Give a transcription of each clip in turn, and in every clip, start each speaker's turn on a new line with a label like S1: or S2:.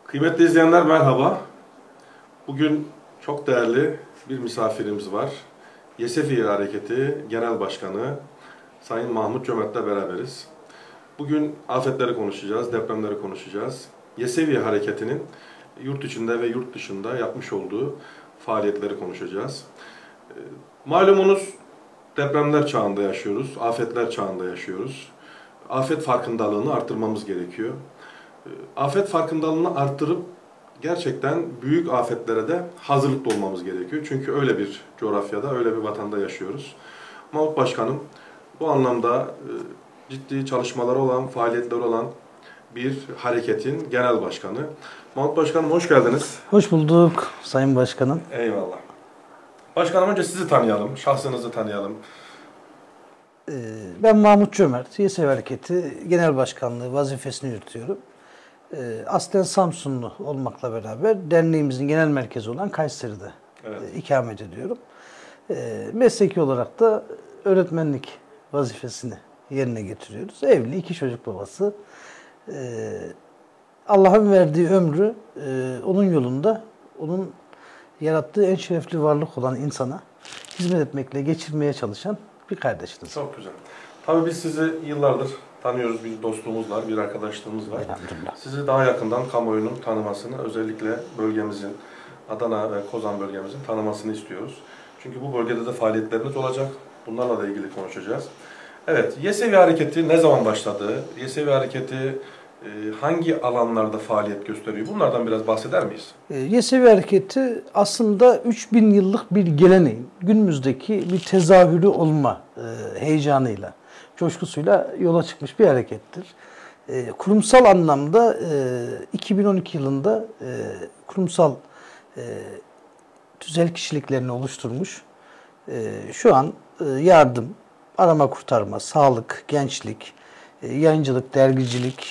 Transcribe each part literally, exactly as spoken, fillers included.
S1: Kıymetli izleyenler merhaba. Bugün çok değerli bir misafirimiz var. Yesevi Hareketi Genel Başkanı Sayın Mahmut Cömert'le beraberiz. Bugün afetleri konuşacağız, depremleri konuşacağız. Yesevi Hareketi'nin yurt içinde ve yurt dışında yapmış olduğu faaliyetleri konuşacağız. Malumunuz depremler çağında yaşıyoruz, afetler çağında yaşıyoruz. Afet farkındalığını arttırmamız gerekiyor. Afet farkındalığını arttırıp gerçekten büyük afetlere de hazırlıklı olmamız gerekiyor. Çünkü öyle bir coğrafyada, öyle bir vatanda yaşıyoruz. Mahmut Başkanım bu anlamda ciddi çalışmaları olan, faaliyetleri olan bir hareketin genel başkanı. Mahmut Başkanım hoş geldiniz.
S2: Hoş bulduk Sayın Başkanım.
S1: Eyvallah. Başkanım önce sizi tanıyalım, şahsınızı tanıyalım.
S2: Ben Mahmut Cömert, Yesevi Hareketi Genel Başkanlığı vazifesini yürütüyorum. Aslen Samsunlu olmakla beraber derneğimizin genel merkezi olan Kayseri'de evet. ikamet ediyorum. Mesleki olarak da öğretmenlik vazifesini yerine getiriyoruz. Evli, iki çocuk babası. Allah'ın verdiği ömrü onun yolunda, onun yarattığı en şerefli varlık olan insana hizmet etmekle geçirmeye çalışan bir kardeşiniz.
S1: Çok güzel. Tabii biz sizi yıllardır tanıyoruz, bir dostluğumuz var, bir arkadaşlığımız var. Sizi daha yakından kamuoyunun tanımasını, özellikle bölgemizin, Adana ve Kozan bölgemizin tanımasını istiyoruz. Çünkü bu bölgede de faaliyetleriniz olacak. Bunlarla da ilgili konuşacağız. Evet, Yesevi Hareketi ne zaman başladı? Yesevi Hareketi hangi alanlarda faaliyet gösteriyor? Bunlardan biraz bahseder miyiz?
S2: Yesevi Hareketi aslında üç bin yıllık bir geleneğin günümüzdeki bir tezahürü olma heyecanıyla, coşkusuyla yola çıkmış bir harekettir. Kurumsal anlamda iki bin on iki yılında kurumsal tüzel kişiliklerini oluşturmuş. Şu an yardım, arama kurtarma, sağlık, gençlik, yayıncılık, dergicilik,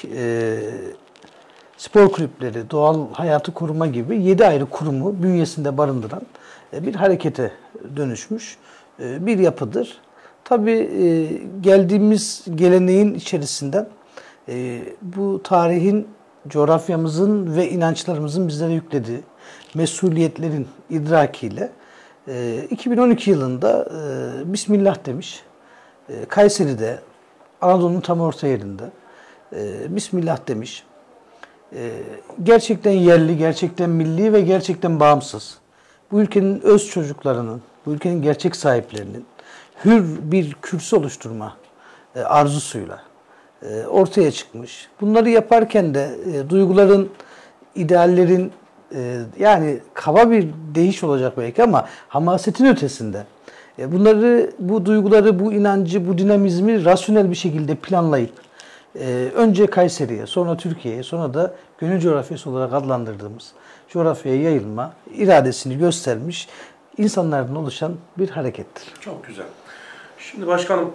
S2: spor kulüpleri, doğal hayatı koruma gibi yedi ayrı kurumu bünyesinde barındıran bir harekete dönüşmüş bir yapıdır. Tabii geldiğimiz geleneğin içerisinden bu tarihin, coğrafyamızın ve inançlarımızın bizlere yüklediği mesuliyetlerin idrakiyle iki bin on iki yılında Bismillah demiş, Kayseri'de, Anadolu'nun tam orta yerinde Bismillah demiş, gerçekten yerli, gerçekten milli ve gerçekten bağımsız, bu ülkenin öz çocuklarının, bu ülkenin gerçek sahiplerinin hür bir kürsü oluşturma arzusuyla ortaya çıkmış. Bunları yaparken de duyguların, ideallerin, yani kaba bir deyiş olacak belki ama hamasetin ötesinde bunları, bu duyguları, bu inancı, bu dinamizmi rasyonel bir şekilde planlayıp önce Kayseri'ye, sonra Türkiye'ye, sonra da gönül coğrafyası olarak adlandırdığımız coğrafyaya yayılma iradesini göstermiş insanlardan oluşan bir harekettir.
S1: Çok güzel. Şimdi başkanım,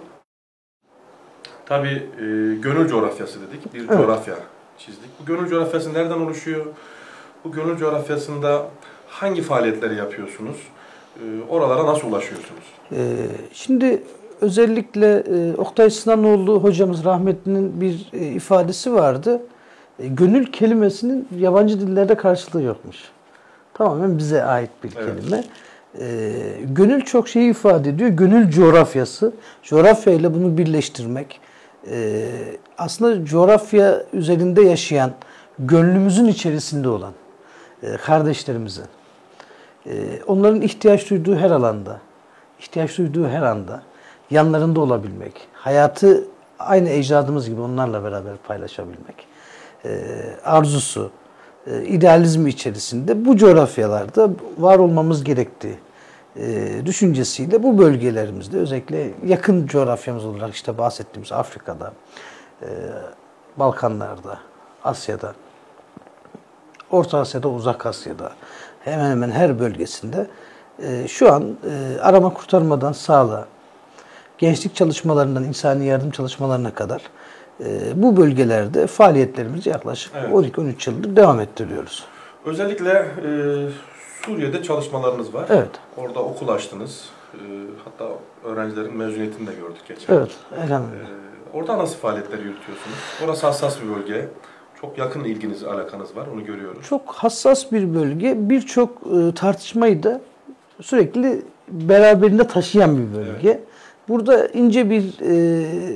S1: tabii e, gönül coğrafyası dedik, bir evet. coğrafya çizdik. Bu gönül coğrafyası nereden oluşuyor? Bu gönül coğrafyasında hangi faaliyetleri yapıyorsunuz? E, oralara nasıl ulaşıyorsunuz?
S2: E, şimdi özellikle e, Oktay Sinanoğlu hocamız rahmetlinin bir e, ifadesi vardı. E, gönül kelimesinin yabancı dillerde karşılığı yokmuş. Tamamen bize ait bir evet. kelime. E, gönül çok şeyi ifade ediyor. Gönül coğrafyası. Coğrafya ile bunu birleştirmek. E, aslında coğrafya üzerinde yaşayan, gönlümüzün içerisinde olan e, kardeşlerimize, e, onların ihtiyaç duyduğu her alanda, ihtiyaç duyduğu her anda yanlarında olabilmek, hayatı aynı ecdadımız gibi onlarla beraber paylaşabilmek e, arzusu, e, idealizmi içerisinde bu coğrafyalarda var olmamız gerektiği e, düşüncesiyle bu bölgelerimizde, özellikle yakın coğrafyamız olarak işte bahsettiğimiz Afrika'da, e, Balkanlar'da, Asya'da, Orta Asya'da, Uzak Asya'da, hemen hemen her bölgesinde e, şu an e, arama kurtarmadan sağlığa, gençlik çalışmalarından insani yardım çalışmalarına kadar e, bu bölgelerde faaliyetlerimizi yaklaşık evet. on iki on üç yıldır devam ettiriyoruz.
S1: Özellikle e, Suriye'de çalışmalarınız var.
S2: Evet.
S1: Orada okul açtınız. E, hatta öğrencilerin mezuniyetini de gördük geçen.
S2: Evet, elhamdülillah.
S1: E, orada nasıl faaliyetleri yürütüyorsunuz? Orası hassas bir bölge. çok yakın ilginiz, alakanız var. Onu görüyoruz.
S2: Çok hassas bir bölge. Birçok e, tartışmayı da sürekli beraberinde taşıyan bir bölge. Evet. Burada ince bir e,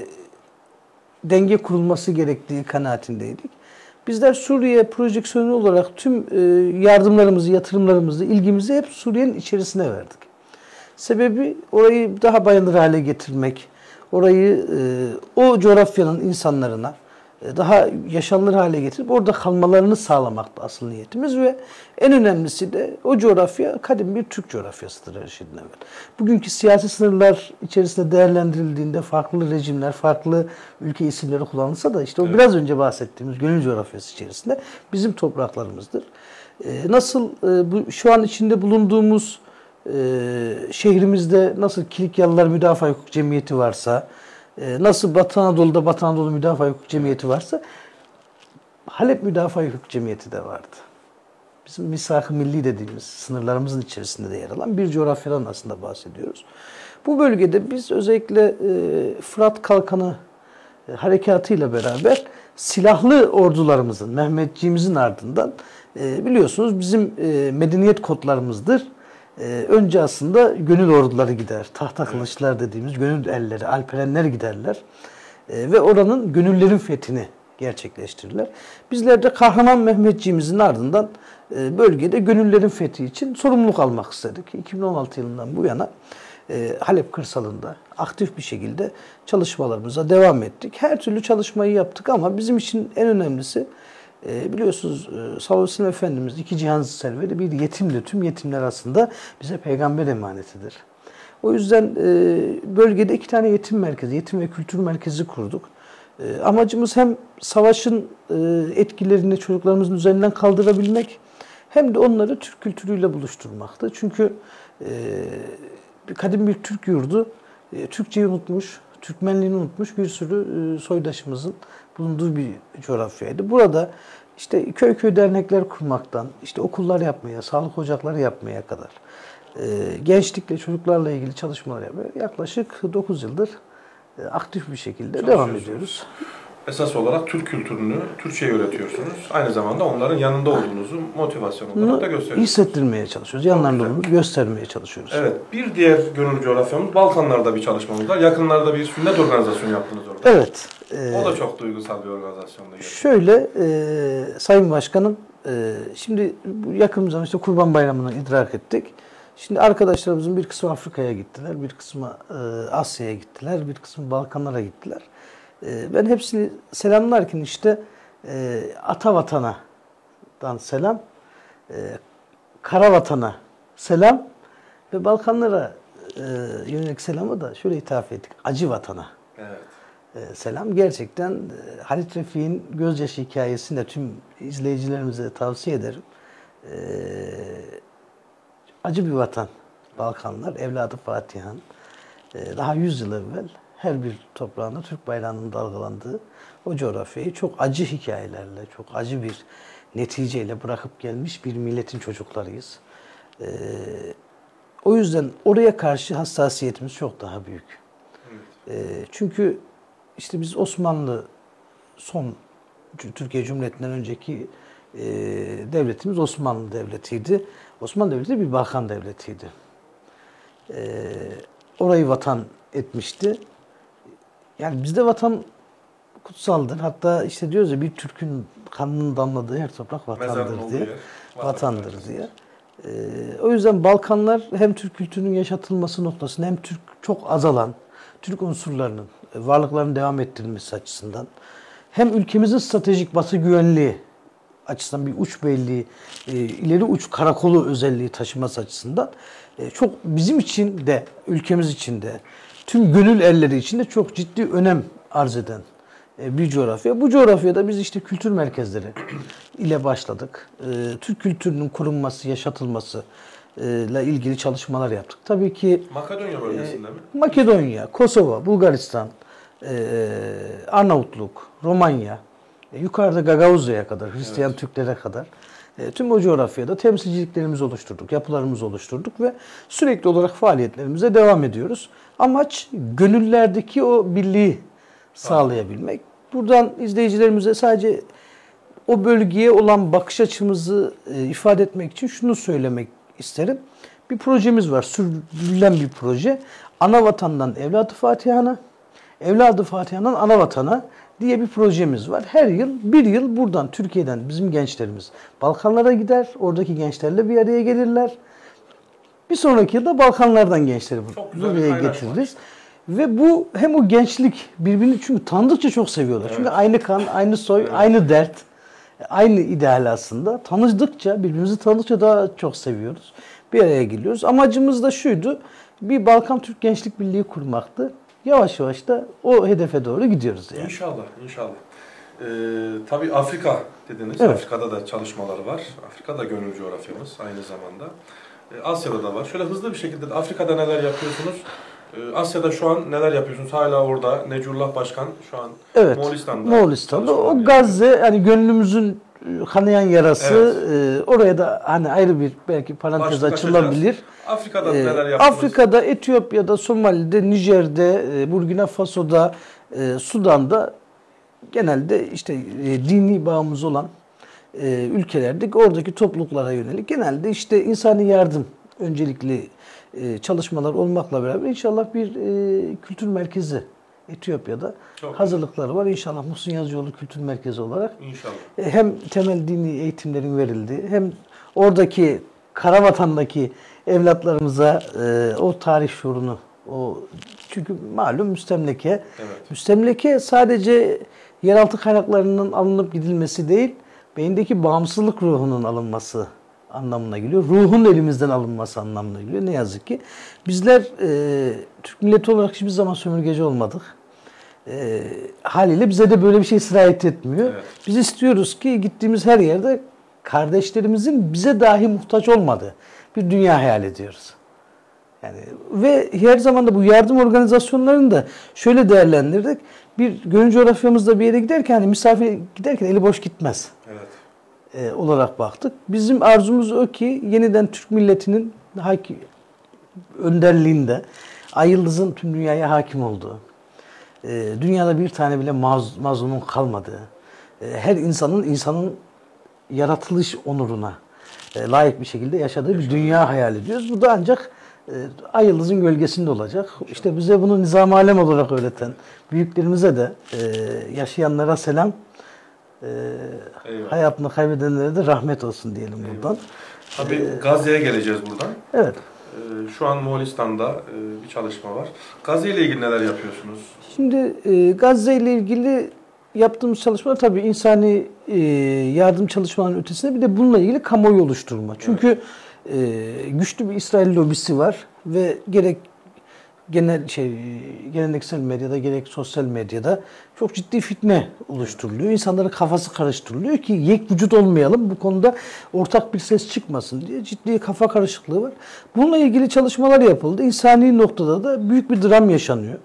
S2: denge kurulması gerektiği kanaatindeydik. Bizler Suriye projeksiyonu olarak tüm e, yardımlarımızı, yatırımlarımızı, ilgimizi hep Suriye'nin içerisine verdik. Sebebi orayı daha bayılır hale getirmek, orayı e, o coğrafyanın insanlarına e, daha yaşanılır hale getirip orada kalmalarını sağlamaktı asıl niyetimiz ve en önemlisi de o coğrafya kadim bir Türk coğrafyasıdır her şeyden evvel. Bugünkü siyasi sınırlar içerisinde değerlendirildiğinde farklı rejimler, farklı ülke isimleri kullanılsa da işte o evet. biraz önce bahsettiğimiz gönül coğrafyası içerisinde bizim topraklarımızdır. E, nasıl e, bu şu an içinde bulunduğumuz Ee, şehrimizde nasıl Kilikyalılar Müdafaa Hukuk Cemiyeti varsa, e, nasıl Batı Anadolu'da Batı Anadolu Müdafaa Hukuk Cemiyeti varsa, Halep Müdafaa Hukuk Cemiyeti de vardı. Bizim misak-ı milli dediğimiz sınırlarımızın içerisinde de yer alan bir coğrafyadan aslında bahsediyoruz. Bu bölgede biz özellikle e, Fırat Kalkanı e, harekatıyla beraber silahlı ordularımızın, Mehmetçiğimizin ardından e, biliyorsunuz bizim e, medeniyet kodlarımızdır. Ee, önce aslında gönül orduları gider. Tahta kılıçlar dediğimiz gönül elleri, alperenler giderler. Ee, ve oranın gönüllerin fethini gerçekleştirirler. Bizler de kahraman Mehmetçiğimizin ardından e, bölgede gönüllerin fethi için sorumluluk almak istedik. iki bin on altı yılından bu yana e, Halep kırsalında aktif bir şekilde çalışmalarımıza devam ettik. Her türlü çalışmayı yaptık ama bizim için en önemlisi E, biliyorsunuz e, sallallahu aleyhi ve sellem Efendimiz iki cihan serveri bir yetimdir. Tüm yetimler aslında bize peygamber emanetidir. O yüzden e, bölgede iki tane yetim merkezi, yetim ve kültür merkezi kurduk. E, amacımız hem savaşın e, etkilerini çocuklarımızın üzerinden kaldırabilmek hem de onları Türk kültürüyle buluşturmaktı. Çünkü e, kadim bir Türk yurdu e, Türkçeyi unutmuş, Türkmenliğini unutmuş bir sürü e, soydaşımızın bulunduğu bir coğrafyaydı. Burada işte köy köy dernekler kurmaktan, işte okullar yapmaya, sağlık ocakları yapmaya kadar e, gençlikle, çocuklarla ilgili çalışmalar yapmaya yaklaşık dokuz yıldır e, aktif bir şekilde devam ediyoruz.
S1: Esas olarak Türk kültürünü, Türkçe'yi öğretiyorsunuz. Aynı zamanda onların yanında olduğunuzu motivasyon olarak da gösteriyorsunuz.
S2: Hissettirmeye çalışıyoruz. Yanlarında olduğumuzu göstermeye çalışıyoruz.
S1: Evet. Bir diğer gönül coğrafyamız Balkanlar'da bir çalışmamız var. Yakınlarda bir sünnet organizasyonu yaptınız orada.
S2: Evet.
S1: E, o da çok duygusal bir organizasyonda.
S2: Şöyle, e, Sayın Başkanım, e, şimdi yakın zaman işte Kurban Bayramı'nı idrak ettik. Şimdi arkadaşlarımızın bir kısmı Afrika'ya gittiler, bir kısmı e, Asya'ya gittiler, bir kısmı Balkanlara gittiler. E, ben hepsini selamlarken işte e, ata vatana'dan selam, e, kara vatana selam ve Balkanlara e, yönelik selamı da şöyle ithaf ettik, acı vatana.
S1: Evet.
S2: E, selam. Gerçekten e, Halit Refik'in gözyaşı hikayesini de tüm izleyicilerimize tavsiye ederim. E, acı bir vatan Balkanlar, evladı Fatiha'nın e, daha yüz yıl evvel her bir toprağında Türk bayrağının dalgalandığı o coğrafyayı çok acı hikayelerle, çok acı bir neticeyle bırakıp gelmiş bir milletin çocuklarıyız. E, o yüzden oraya karşı hassasiyetimiz çok daha büyük. Evet. E, çünkü işte biz Osmanlı son Türkiye Cumhuriyeti'nden önceki e, devletimiz Osmanlı Devleti'ydi. Osmanlı Devleti bir Balkan devletiydi. E, orayı vatan etmişti. Yani bizde vatan kutsaldır. Hatta işte diyoruz ya bir Türk'ün kanının damladığı her toprak vatandır diye. Vatandır diye. E, o yüzden Balkanlar hem Türk kültürünün yaşatılması noktasında hem Türk çok azalan Türk unsurlarının varlıklarının devam ettirilmesi açısından hem ülkemizin stratejik batı güvenliği açısından bir uç belliği, e, ileri uç karakolu özelliği taşıması açısından e, çok bizim için de, ülkemiz için de, tüm gönül elleri için de çok ciddi önem arz eden e, bir coğrafya. Bu coğrafyada biz işte kültür merkezleri ile başladık. E, Türk kültürünün korunması, yaşatılması ile ilgili çalışmalar yaptık. Tabii ki
S1: Makedonya bölgesinde e, mi?
S2: Makedonya, Kosova, Bulgaristan, e, Arnavutluk, Romanya, e, yukarıda Gagavuzya'ya kadar, Hristiyan evet. Türklere kadar e, tüm o coğrafyada temsilciliklerimizi oluşturduk, yapılarımızı oluşturduk ve sürekli olarak faaliyetlerimize devam ediyoruz. Amaç gönüllerdeki o birliği sağlayabilmek. Buradan izleyicilerimize sadece o bölgeye olan bakış açımızı e, ifade etmek için şunu söylemek isterim. Bir projemiz var, sürdürülen bir proje. Ana vatandan evladı Fatiha'na, evladı Fatiha'dan ana vatana diye bir projemiz var. Her yıl, bir yıl buradan, Türkiye'den bizim gençlerimiz Balkanlara gider. Oradaki gençlerle bir araya gelirler. Bir sonraki yılda Balkanlardan gençleri buraya getiririz. Ve bu hem o gençlik birbirini çünkü tanıdıkça çok seviyorlar. Evet. Çünkü aynı kan, aynı soy, evet. aynı dert, aynı ideal aslında. Tanıdıkça, birbirimizi tanıdıkça daha çok seviyoruz. Bir araya geliyoruz. Amacımız da şuydu, bir Balkan Türk Gençlik Birliği kurmaktı. Yavaş yavaş da o hedefe doğru gidiyoruz yani.
S1: İnşallah, inşallah. Ee, tabii Afrika dediniz. Evet. Afrika'da da çalışmalar var. Afrika da gönül coğrafyamız aynı zamanda. Ee, Asya'da da var. Şöyle hızlı bir şekilde Afrika'da neler yapıyorsunuz? Ee, Asya'da şu an neler yapıyorsunuz? Hala orada Necurullah Başkan şu an
S2: evet.
S1: Moğolistan'da.
S2: Moğolistan'da. O Gazze yani gönlümüzün kanayan yarası. Evet. E, oraya da hani ayrı bir belki parantez Başlık açılabilir.
S1: Afrika'da ee, neler yaptınız?
S2: Afrika'da, Etiyopya'da, Somali'de, Nijer'de, Burkina Faso'da, e, Sudan'da genelde işte e, dini bağımız olan e, ülkelerde oradaki topluluklara yönelik genelde işte insani yardım öncelikli e, çalışmalar olmakla beraber inşallah bir e, kültür merkezi Etiyopya'da çok hazırlıkları var. İnşallah Muhsin Yazıcıoğlu Kültür Merkezi olarak
S1: İnşallah.
S2: E, hem temel dini eğitimlerin verildiği hem oradaki Karabatan'daki evlatlarımıza e, o tarih şuurunu, o çünkü malum müstemleke. Evet. Müstemleke sadece yeraltı kaynaklarının alınıp gidilmesi değil, beyindeki bağımsızlık ruhunun alınması anlamına geliyor. Ruhun elimizden alınması anlamına geliyor. Ne yazık ki. Bizler e, Türk milleti olarak hiçbir zaman sömürgeci olmadık. E, haliyle bize de böyle bir şey sirayet etmiyor. Evet. Biz istiyoruz ki gittiğimiz her yerde kardeşlerimizin bize dahi muhtaç olmadığı bir dünya hayal ediyoruz. Yani ve her zaman da bu yardım organizasyonlarını da şöyle değerlendirdik. Bir gönül coğrafyamızda bir yere giderken hani misafir giderken eli boş gitmez. Evet. E, olarak baktık. Bizim arzumuz o ki yeniden Türk milletinin hakim önderliğinde Ay Yıldız'ın tüm dünyaya hakim olduğu, e, dünyada bir tane bile maz, mazlumun kalmadığı, e, her insanın insanın yaratılış onuruna e, layık bir şekilde yaşadığı bir dünya hayal ediyoruz. Bu da ancak e, Ay Yıldız'ın gölgesinde olacak. İşte bize bunu nizam-ı alem olarak öğreten büyüklerimize de e, yaşayanlara selam, e, hayatını kaybedenlere de rahmet olsun diyelim Eyvallah. Buradan.
S1: Tabii ee, Gazze'ye geleceğiz buradan.
S2: Evet.
S1: Ee, şu an Moğolistan'da e, bir çalışma var. Gazze ile ilgili neler yapıyorsunuz?
S2: Şimdi e, Gazze ile ilgili yaptığımız çalışmalar tabii insani e, yardım çalışmalarının ötesinde bir de bununla ilgili kamuoyu oluşturma. Çünkü evet. e, güçlü bir İsrail lobisi var ve gerek genel şey geleneksel medyada gerek sosyal medyada çok ciddi fitne oluşturuluyor. İnsanların kafası karıştırılıyor ki yek vücut olmayalım. Bu konuda ortak bir ses çıkmasın diye ciddi kafa karışıklığı var. Bununla ilgili çalışmalar yapıldı. İnsani noktada da büyük bir dram yaşanıyor.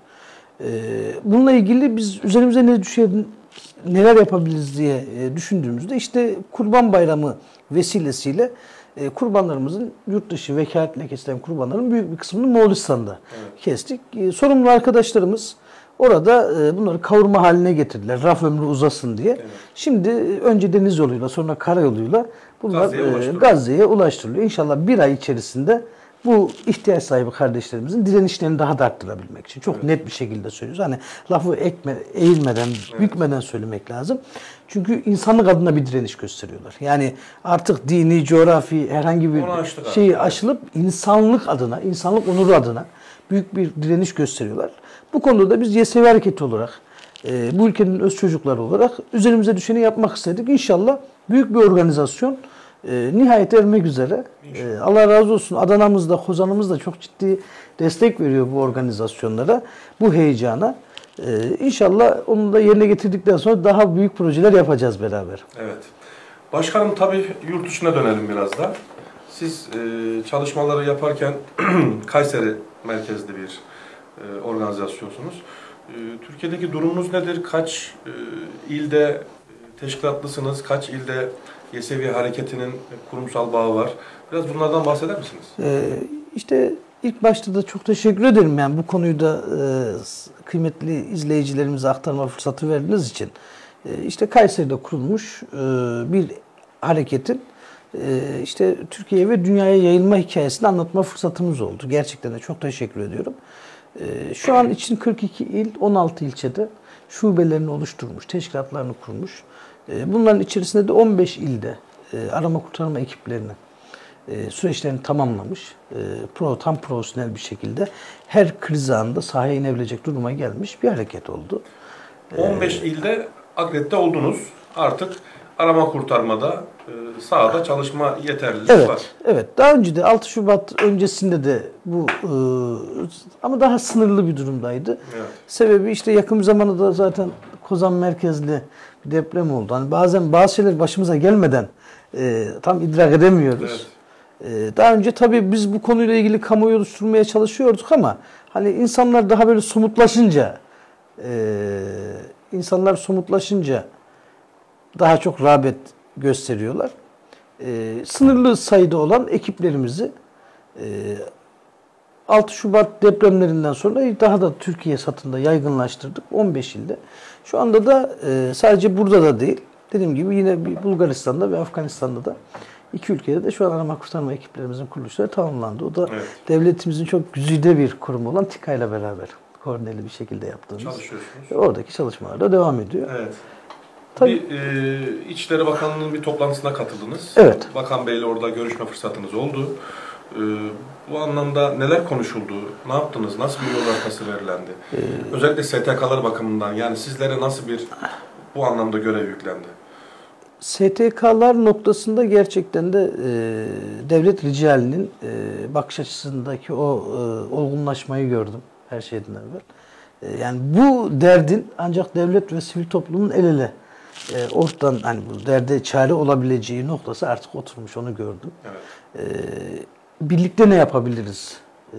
S2: Bununla ilgili biz üzerimize ne düşer, neler yapabiliriz diye düşündüğümüzde işte Kurban Bayramı vesilesiyle kurbanlarımızın yurt dışı vekaletle kesilen kurbanların büyük bir kısmını Moğolistan'da evet. kestik. Sorumlu arkadaşlarımız orada bunları kavurma haline getirdiler. Raf ömrü uzasın diye. Evet. Şimdi önce deniz yoluyla sonra karayoluyla bunlar Gazze'ye ulaştırılıyor. Gazze'ye ulaştırılıyor. İnşallah bir ay içerisinde bu ihtiyaç sahibi kardeşlerimizin direnişlerini daha da arttırabilmek için. Çok evet. net bir şekilde söylüyoruz. Hani lafı ekme, eğilmeden, evet. bükmeden söylemek lazım. Çünkü insanlık adına bir direniş gösteriyorlar. Yani artık dini, coğrafi herhangi bir şeyi aşılıp insanlık adına, insanlık onuru adına büyük bir direniş gösteriyorlar. Bu konuda da biz Yesevi Hareketi olarak, e, bu ülkenin öz çocukları olarak üzerimize düşeni yapmak istedik. İnşallah büyük bir organizasyon e, nihayet ermek üzere. E, Allah razı olsun Adana'mız da, Kozan'ımız da çok ciddi destek veriyor bu organizasyonlara, bu heyecana. Ee, inşallah onu da yerine getirdikten sonra daha büyük projeler yapacağız beraber.
S1: Evet. Başkanım tabii yurt dışına dönelim biraz da. Siz e, çalışmaları yaparken Kayseri merkezli bir e, organizasyonsunuz. E, Türkiye'deki durumunuz nedir? Kaç e, ilde teşkilatlısınız? Kaç ilde Yesevi Hareketi'nin kurumsal bağı var? Biraz bunlardan bahseder misiniz?
S2: Ee, işte İlk başta da çok teşekkür ederim yani bu konuyu da e, kıymetli izleyicilerimize aktarma fırsatı verdiğiniz için. E, işte Kayseri'de kurulmuş e, bir hareketin e, işte Türkiye ve dünyaya yayılma hikayesini anlatma fırsatımız oldu. Gerçekten de çok teşekkür ediyorum. E, şu an için kırk iki il, on altı ilçede şubelerini oluşturmuş, teşkilatlarını kurmuş. E, bunların içerisinde de on beş ilde e, arama kurtarma ekiplerini e, süreçlerini tamamlamış. E, pro, tam profesyonel bir şekilde her kriz anında sahaya inebilecek duruma gelmiş bir hareket oldu.
S1: on beş ee, ilde akredite oldunuz. Artık arama kurtarmada e, sahada çalışma yeterliliği
S2: evet,
S1: var.
S2: Evet. Daha önce de altı Şubat öncesinde de bu e, ama daha sınırlı bir durumdaydı. Evet. Sebebi işte yakın bir zamanda da zaten Kozan merkezli bir deprem oldu. Hani bazen bazı şeyler başımıza gelmeden e, tam idrak edemiyoruz. Evet. E, daha önce tabii biz bu konuyla ilgili kamuoyu oluşturmaya çalışıyorduk ama hani insanlar daha böyle somutlaşınca Ee, insanlar somutlaşınca daha çok rağbet gösteriyorlar. Ee, sınırlı sayıda olan ekiplerimizi e, altı Şubat depremlerinden sonra daha da Türkiye satında yaygınlaştırdık. on beş ilde. Şu anda da e, sadece burada da değil, dediğim gibi yine bir Bulgaristan'da ve Afganistan'da da iki ülkede de şu an arama kurtarma ekiplerimizin kuruluşları tamamlandı. O da evet. devletimizin çok güzide bir kurum olan TİKA ile beraber koordineli bir şekilde yaptığımız.
S1: Çalışıyorsunuz.
S2: Oradaki çalışmalar da devam ediyor.
S1: Evet. Tabii, bir e, İçişleri Bakanlığı'nın bir toplantısına katıldınız.
S2: Evet.
S1: Bakan Bey'le orada görüşme fırsatınız oldu. E, bu anlamda neler konuşuldu? Ne yaptınız? Nasıl bir yol haritası verilendi? Ee, Özellikle S T K'lar bakımından yani sizlere nasıl bir bu anlamda görev yüklendi?
S2: S T K'lar noktasında gerçekten de e, devlet ricalinin e, bakış açısındaki o e, olgunlaşmayı gördüm her şeyden evvel. E, yani bu derdin ancak devlet ve sivil toplumun el ele e, ortadan hani bu derde çare olabileceği noktası artık oturmuş, onu gördüm. Evet. E, birlikte ne yapabiliriz e,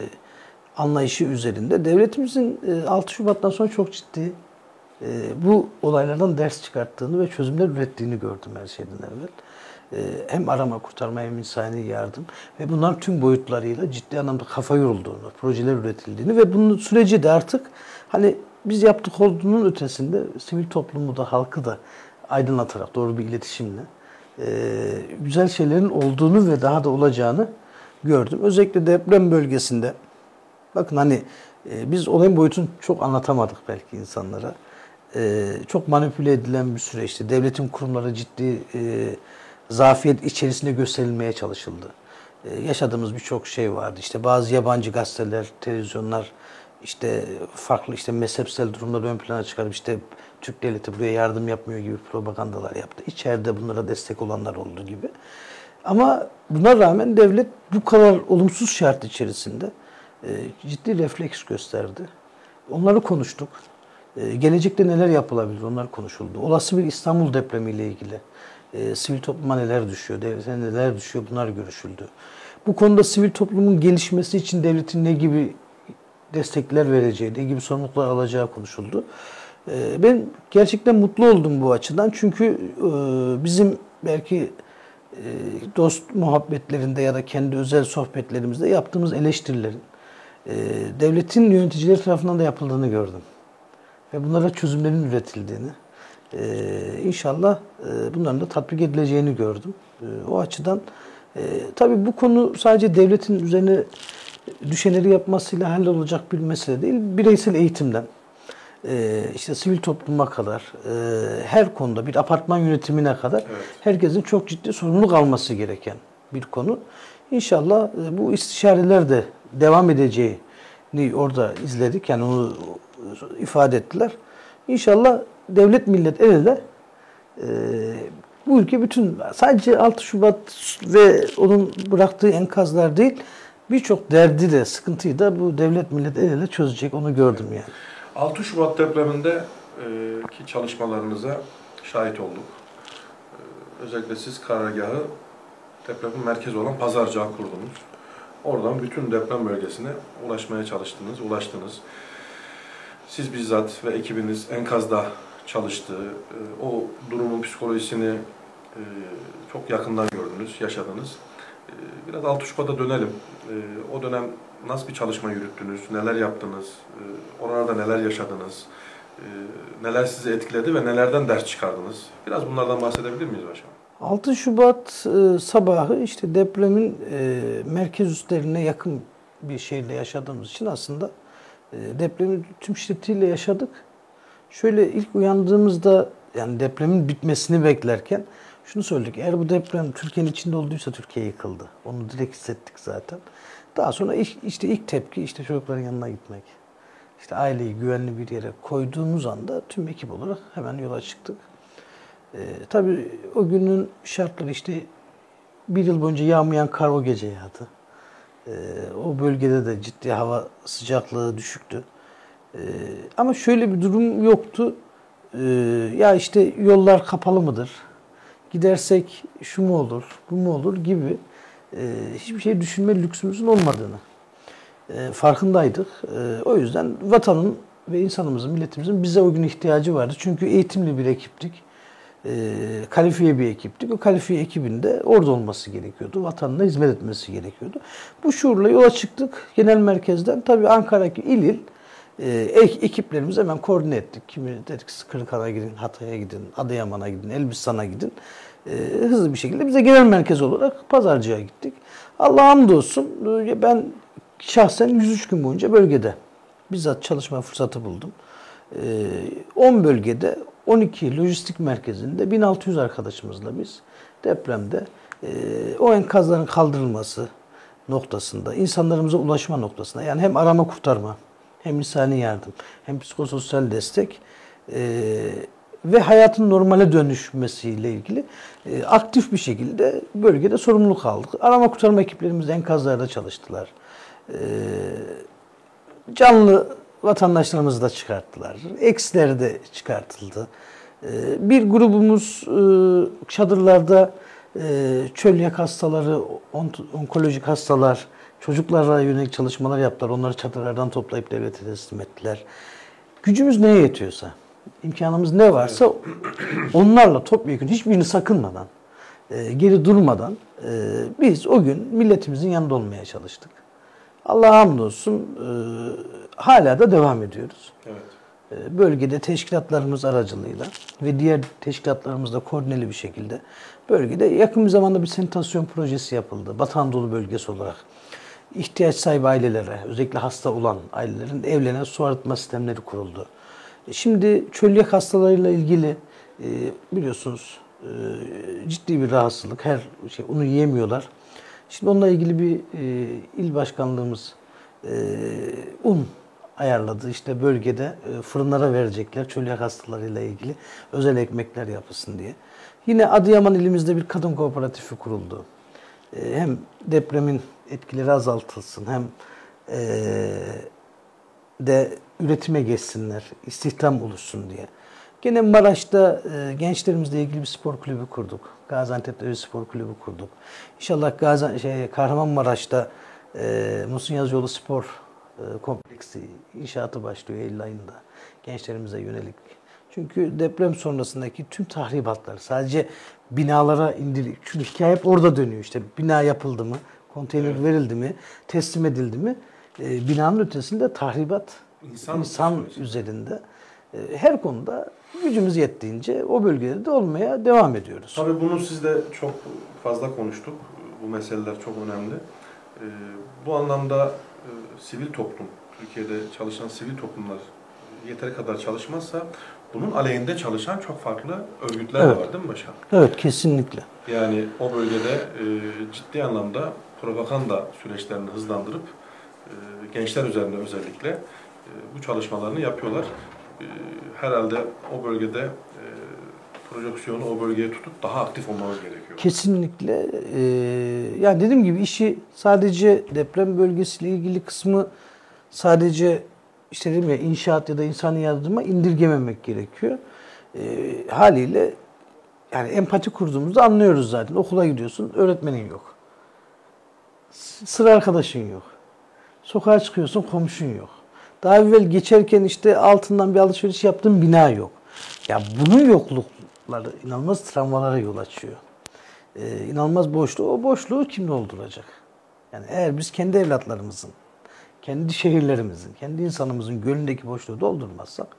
S2: anlayışı üzerinde. Devletimizin e, altı Şubat'tan sonra çok ciddi e, bu olaylardan ders çıkarttığını ve çözümler ürettiğini gördüm her şeyden evvel. E, hem arama kurtarma hem insani yardım ve bunların tüm boyutlarıyla ciddi anlamda kafa yorulduğunu, projeler üretildiğini ve bunun süreci de artık hani biz yaptık olduğunun ötesinde sivil toplumu da halkı da aydınlatarak doğru bir iletişimle e, güzel şeylerin olduğunu ve daha da olacağını gördüm. Özellikle deprem bölgesinde bakın hani e, biz olayın boyutunu çok anlatamadık belki insanlara. E, çok manipüle edilen bir süreçti. Devletin kurumları ciddi e, zafiyet içerisinde gösterilmeye çalışıldı. E, yaşadığımız birçok şey vardı. İşte bazı yabancı gazeteler, televizyonlar işte farklı işte mezhepsel durumları ön plana çıkarıp işte Türk devleti buraya yardım yapmıyor gibi propagandalar yaptı. İçeride bunlara destek olanlar olduğu gibi. Ama buna rağmen devlet bu kadar olumsuz şart içerisinde e, ciddi refleks gösterdi. Onları konuştuk. E, gelecekte neler yapılabilir onlar konuşuldu. Olası bir İstanbul depremiyle ilgili e, sivil topluma neler düşüyor, devlete neler düşüyor bunlar görüşüldü. Bu konuda sivil toplumun gelişmesi için devletin ne gibi destekler vereceği, ne gibi sorumluluklar alacağı konuşuldu. E, ben gerçekten mutlu oldum bu açıdan. Çünkü e, bizim belki e, dost muhabbetlerinde ya da kendi özel sohbetlerimizde yaptığımız eleştirilerin e, devletin yöneticileri tarafından da yapıldığını gördüm. Ve bunlara çözümlerin üretildiğini, e, inşallah e, bunların da tatbik edileceğini gördüm. E, o açıdan e, tabii bu konu sadece devletin üzerine düşenleri yapmasıyla hallolacak bir mesele değil. Bireysel eğitimden, e, işte sivil topluma kadar, e, her konuda bir apartman yönetimine kadar evet. herkesin çok ciddi sorumluluk alması gereken bir konu. İnşallah e, bu istişareler de devam edeceğini orada izledik. Yani onu ifade ettiler. İnşallah devlet millet el ele e, bu ülke bütün sadece altı Şubat ve onun bıraktığı enkazlar değil birçok derdi de sıkıntıyı da bu devlet millet el ele çözecek, onu gördüm yani.
S1: altı Şubat depreminde e, ki çalışmalarınıza şahit olduk. E, özellikle siz karargahı depremin merkezi olan Pazarcık'a kurdunuz. Oradan bütün deprem bölgesine ulaşmaya çalıştınız, ulaştınız. Siz bizzat ve ekibiniz enkazda çalıştı. O durumun psikolojisini çok yakından gördünüz, yaşadınız. Biraz altı Şubat'a dönelim. O dönem nasıl bir çalışma yürüttünüz, neler yaptınız, oralarda neler yaşadınız, e, neler sizi etkiledi ve nelerden ders çıkardınız? Biraz bunlardan bahsedebilir miyiz başkanım?
S2: altı Şubat e, sabahı işte depremin e, merkez üslerine yakın bir şehirde yaşadığımız için aslında e, depremi tüm şiddetiyle yaşadık. Şöyle ilk uyandığımızda yani depremin bitmesini beklerken şunu söyledik. Eğer bu deprem Türkiye'nin içinde olduysa Türkiye yıkıldı. Onu direkt hissettik zaten. Daha sonra işte ilk tepki işte çocukların yanına gitmek. İşte aileyi güvenli bir yere koyduğumuz anda tüm ekip olarak hemen yola çıktık. Ee, tabii o günün şartları işte bir yıl boyunca yağmayan kar o gece yağdı. Ee, o bölgede de ciddi hava sıcaklığı düşüktü. Ee, ama şöyle bir durum yoktu. Ee, ya işte yollar kapalı mıdır? Gidersek şu mu olur, bu mu olur gibi e, hiçbir şey düşünme lüksümüzün olmadığını e, farkındaydık. E, o yüzden vatanın ve insanımızın, milletimizin bize o gün ihtiyacı vardı. Çünkü eğitimli bir ekiptik. E, kalifiye bir ekiptik. O kalifiye ekibinde orada olması gerekiyordu. Vatanına hizmet etmesi gerekiyordu. Bu şuurla yola çıktık genel merkezden. Tabii Ankara'daki il il e, ekiplerimizi hemen koordine ettik. Kimi dedik Kırıkhan'a gidin, Hatay'a gidin, Adıyaman'a gidin, Elbistan'a gidin. E, hızlı bir şekilde bize genel merkez olarak Pazarcık'a gittik. Allah'a hamdolsun ben şahsen yüz üç gün boyunca bölgede bizzat çalışma fırsatı buldum. on bölgede on iki lojistik merkezinde bin altı yüz arkadaşımızla biz depremde o enkazların kaldırılması noktasında, insanlarımıza ulaşma noktasında yani hem arama kurtarma, hem insani yardım, hem psikososyal destek ve hayatın normale dönüşmesiyle ilgili aktif bir şekilde bölgede sorumluluk aldık. Arama kurtarma ekiplerimiz enkazlarda çalıştılar. Canlı vatandaşlarımızı da çıkarttılar. Eksileri de çıkartıldı. Bir grubumuz çadırlarda çölyak hastaları, onkolojik hastalar, çocuklara yönelik çalışmalar yaptılar. Onları çadırlardan toplayıp devlete teslim ettiler. Gücümüz neye yetiyorsa, imkanımız ne varsa onlarla topyekun hiçbirini sakınmadan, geri durmadan biz o gün milletimizin yanında olmaya çalıştık. Allah'a hamdolsun e, hala da devam ediyoruz. Evet. E, bölgede teşkilatlarımız aracılığıyla ve diğer teşkilatlarımızla koordineli bir şekilde bölgede yakın bir zamanda bir sanitasyon projesi yapıldı. Batı Anadolu bölgesi olarak. İhtiyaç sahibi ailelere, özellikle hasta olan ailelerin evlerine su arıtma sistemleri kuruldu. E, şimdi çölyak hastalarıyla ilgili e, biliyorsunuz e, ciddi bir rahatsızlık. Her şey unu yiyemiyorlar. Şimdi onunla ilgili bir e, il başkanlığımız e, un ayarladı. İşte bölgede e, fırınlara verecekler çölyak hastalarıyla ilgili özel ekmekler yapılsın diye. Yine Adıyaman ilimizde bir kadın kooperatifi kuruldu. E, hem depremin etkileri azaltılsın hem e, de üretime geçsinler, istihdam oluşsun diye. Gene Maraş'ta e, gençlerimizle ilgili bir spor kulübü kurduk. Gaziantep'te bir spor kulübü kurduk. İnşallah Gazi, şey, Kahramanmaraş'ta e, Musun Yazıcıoğlu Spor e, Kompleksi inşaatı başlıyor Eylül ayında. Gençlerimize yönelik. Çünkü deprem sonrasındaki tüm tahribatlar sadece binalara indir. Çünkü hikaye hep orada dönüyor. İşte bina yapıldı mı, konteyner evet. verildi mi, teslim edildi mi? E, binanın ötesinde tahribat insan, insan üzerinde. E, her konuda gücümüz yettiğince o bölgede de olmaya devam ediyoruz.
S1: Tabii bunu siz de çok fazla konuştuk. Bu meseleler çok önemli. Ee, bu anlamda e, sivil toplum, Türkiye'de çalışan sivil toplumlar yeteri kadar çalışmazsa bunun aleyhinde çalışan çok farklı örgütler
S2: evet.
S1: var değil mi başkan?
S2: Evet, kesinlikle.
S1: Yani o bölgede e, ciddi anlamda propaganda süreçlerini hızlandırıp e, gençler üzerinde özellikle e, bu çalışmalarını yapıyorlar. Herhalde o bölgede e, projeksiyonu o bölgeye tutup daha aktif olmamız gerekiyor.
S2: Kesinlikle. Ee, yani dediğim gibi işi sadece deprem bölgesiyle ilgili kısmı sadece işte dedim ya inşaat ya da insani yardıma indirgememek gerekiyor. Ee, haliyle yani empati kurduğumuzda anlıyoruz zaten. Okula gidiyorsun, öğretmenin yok. Sıra arkadaşın yok. Sokağa çıkıyorsun, komşun yok. Daha evvel geçerken işte altından bir alışveriş yaptığın bina yok. Ya bunun yoklukları inanılmaz travmalara yol açıyor. Ee, inanılmaz boşluğu. O boşluğu kim dolduracak? Yani eğer biz kendi evlatlarımızın, kendi şehirlerimizin, kendi insanımızın gönlündeki boşluğu doldurmazsak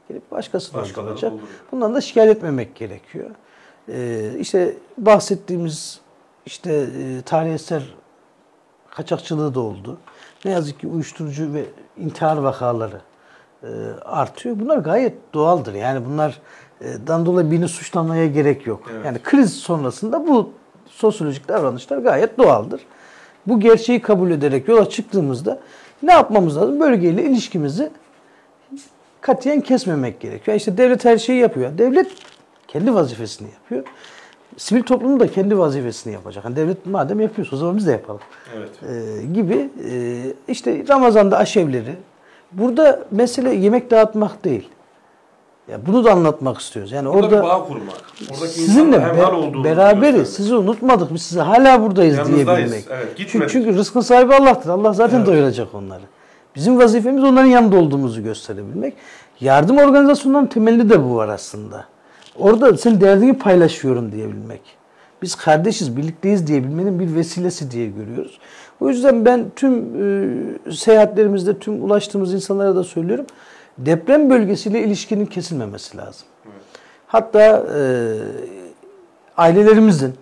S2: gelip başkası
S1: Başkaları
S2: dolduracak.
S1: dolduruyor.
S2: Bundan da şikayet etmemek gerekiyor. Ee, işte bahsettiğimiz işte e, tarih eser kaçakçılığı da oldu. Ne yazık ki uyuşturucu ve intihar vakaları e, artıyor. Bunlar gayet doğaldır. Yani bunlar e, dan dolayı birini suçlamaya gerek yok.
S1: Evet.
S2: Yani kriz sonrasında bu sosyolojik davranışlar gayet doğaldır. Bu gerçeği kabul ederek yola çıktığımızda ne yapmamız lazım? Bölgeyle ilişkimizi katiyen kesmemek gerekiyor. İşte devlet her şeyi yapıyor. Devlet kendi vazifesini yapıyor. Sivil toplum da kendi vazifesini yapacak. Yani devlet madem yapıyorsa o zaman biz de yapalım.
S1: Evet.
S2: Ee, gibi ee, işte Ramazan'da aşevleri. Burada mesele yemek dağıtmak değil. Ya bunu da anlatmak istiyoruz. Yani
S1: Burada
S2: orada
S1: bir bağ kurmak. Oradaki
S2: sizinle
S1: insanla hemhal olduğumuzu
S2: beraberiz.
S1: göstermek.
S2: Sizi unutmadık. Biz size hala buradayız
S1: Yanınızdayız.
S2: diyebilmek.
S1: Evet,
S2: çünkü,
S1: gitmedik.
S2: çünkü rızkın sahibi Allah'tır. Allah zaten
S1: Evet.
S2: doyuracak onları. Bizim vazifemiz onların yanında olduğumuzu gösterebilmek. Yardım organizasyonlarının temelinde de bu var aslında. Orada senin derdini paylaşıyorum diyebilmek. Biz kardeşiz, birlikteyiz diyebilmenin bir vesilesi diye görüyoruz. O yüzden ben tüm e, seyahatlerimizde, tüm ulaştığımız insanlara da söylüyorum. Deprem bölgesiyle ilişkinin kesilmemesi lazım.
S1: Evet.
S2: Hatta e, ailelerimizin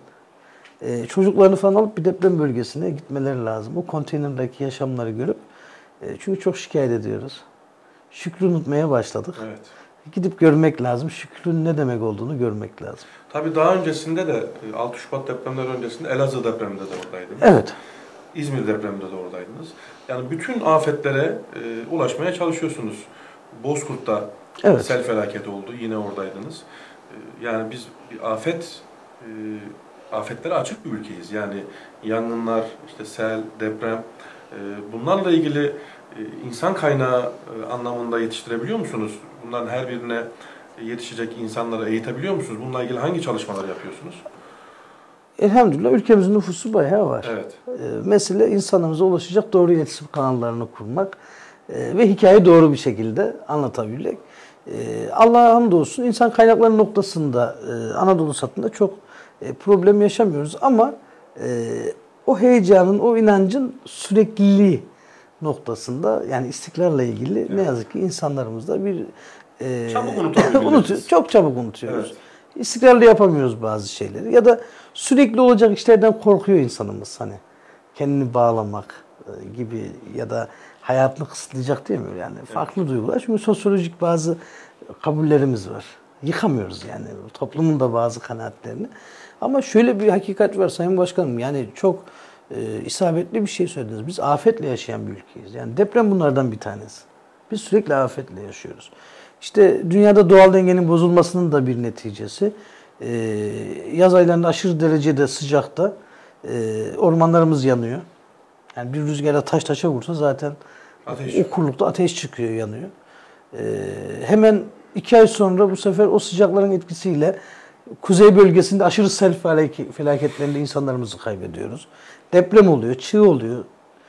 S2: e, çocuklarını falan alıp bir deprem bölgesine gitmeleri lazım. O konteynerdaki yaşamları görüp e, çünkü çok şikayet ediyoruz. Şükrü unutmaya başladık.
S1: Evet.
S2: Gidip görmek lazım. Şükrün ne demek olduğunu görmek lazım.
S1: Tabii daha öncesinde de altı Şubat depremleri öncesinde Elazığ depreminde de oradaydınız.
S2: Evet.
S1: İzmir depreminde de oradaydınız. Yani bütün afetlere e, ulaşmaya çalışıyorsunuz. Bozkurt'ta
S2: Evet.
S1: sel felaketi oldu. Yine oradaydınız. E, yani biz bir afet e, afetlere açık bir ülkeyiz. Yani yangınlar, işte sel, deprem e, bunlarla ilgili e, insan kaynağı e, anlamında yetiştirebiliyor musunuz? Bunların her birine yetişecek insanları eğitebiliyor musunuz? Bununla ilgili hangi çalışmalar yapıyorsunuz?
S2: Elhamdülillah ülkemizin nüfusu bayağı var.
S1: Evet.
S2: E, mesele insanımıza ulaşacak doğru iletişim kanallarını kurmak e, ve hikayeyi doğru bir şekilde anlatabilmek. E, Allah'a hamdolsun insan kaynakları noktasında e, Anadolu satında çok e, problem yaşamıyoruz ama e, o heyecanın, o inancın sürekliliği noktasında yani istikrarla ilgili evet. ne yazık ki insanlarımızda bir e,
S1: çabuk unutabiliyoruz.
S2: unutuyor, çok çabuk unutuyoruz.
S1: Evet.
S2: İstikrarlı yapamıyoruz bazı şeyleri ya da sürekli olacak işlerden korkuyor insanımız hani kendini bağlamak gibi ya da hayatını kısıtlayacak değil mi yani evet. farklı duygular çünkü sosyolojik bazı kabullerimiz var yıkamıyoruz yani toplumun da bazı kanaatlerini ama şöyle bir hakikat var Sayın Başkanım yani çok e, isabetli bir şey söylediniz biz afetle yaşayan bir ülkeyiz yani deprem bunlardan bir tanesi biz sürekli afetle yaşıyoruz. İşte dünyada doğal dengenin bozulmasının da bir neticesi. Ee, yaz aylarında aşırı derecede sıcakta e, ormanlarımız yanıyor. Yani bir rüzgara taş taşa vursa zaten ateş. O kurulukta ateş çıkıyor, yanıyor. Ee, hemen iki ay sonra bu sefer o sıcakların etkisiyle kuzey bölgesinde aşırı sel felaketlerinde insanlarımızı kaybediyoruz. Deprem oluyor, çığ oluyor.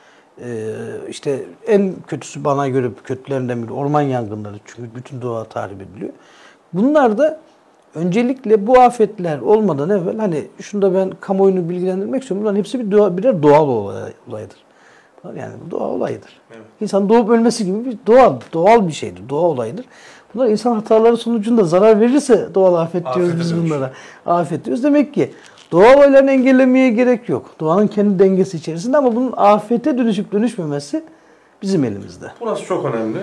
S2: Ee, işte en kötüsü bana göre kötülerinden biri orman yangınları çünkü bütün doğa tahrip ediliyor. Bunlar da öncelikle bu afetler olmadan evvel hani şunu da ben kamuoyunu bilgilendirmek istiyorum. Bunların hepsi bir doğa, birer doğal olay, olaydır. Yani bu doğa olayıdır. Evet. İnsan doğup ölmesi gibi bir doğal, doğal bir şeydir. Doğa olayıdır. Bunlar insan hataları sonucunda zarar verirse doğal afet diyoruz afet biz bunlara. Afet diyoruz. Demek ki doğal olaylarını engellemeye gerek yok. Doğanın kendi dengesi içerisinde ama bunun afete dönüşüp dönüşmemesi bizim elimizde.
S1: Burası çok önemli.